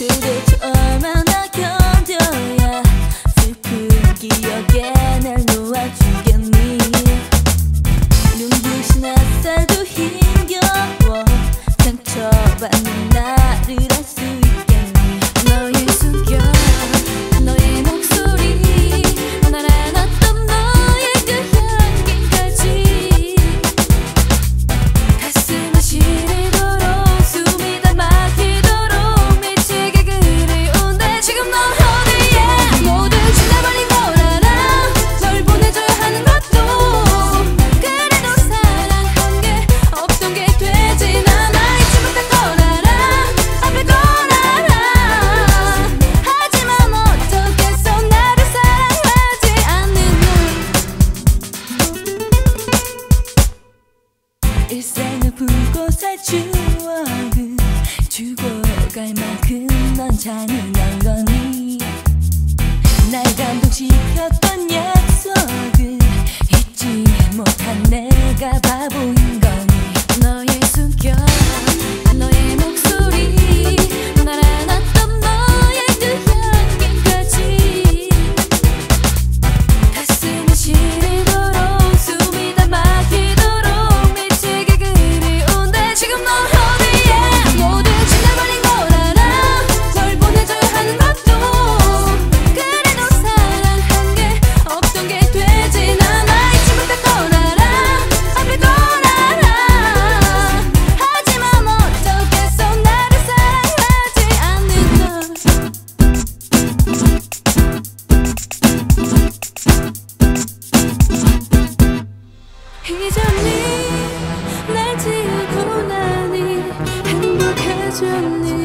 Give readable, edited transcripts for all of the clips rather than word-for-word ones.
도대체 얼마나 견뎌야 슬픈 기억에 날 놓아주겠니. 눈부신 햇살도 힘겨워 상처받는 나를 알 수 있겠니. 너의 숨겨 너의 목소리 날 안았던 너의 그 향기까지 가슴을 시리도록 숨이 다 막히도록 미치게 그리운데 지금 넌 어디에. 모두 지나버린 걸 알아. 널 보내줘야 하는 것도 그래도 사랑한 게 없던 게 되진 않아. 잊지 못할 걸 알아. 아플 걸 알아. 하지만 어쩌겠어 나를 사랑하지 않는 널. 일생을 풀고 살 추억은 죽어갈 만큼 넌 잔인한 거니. 날 감동시켰던 약속을 잊지 못한 내가 바보인 거니. 너의 숨겨 너의 목소리 날 안았던 너의 그 향기까지 가슴이 시리도록 숨이 다 막히도록 미치게 그리운데 지금 넌 어디에. 모두 지나버린 걸 알아. 널 보내줘야 하는 것도 그래도 사랑한 게 없던 게 되진 않아. 잊지 못할 걸 알아. 아플 걸 알아. 하지만 어쩌겠어 나를 사랑하지 않는 널. 잊었니 날 지우고 나니 행복해졌니.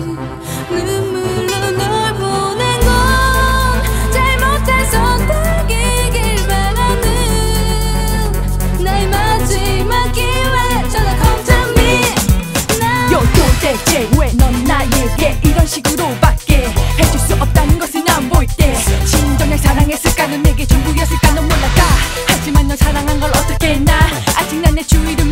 눈물로 널 보낸 건 잘못한 선택이길 바라는 나의 마지막 기회. 전화 come to me now. 도대체 왜 넌 나에게 이런 식으로밖에 해줄 수 없다는 것을 난 볼 때 진정한 사랑했을까는 내게 전부였을까 넌 몰랐다. 하지만 널 사랑한 걸 어떻게 나 아직 난 내 주위를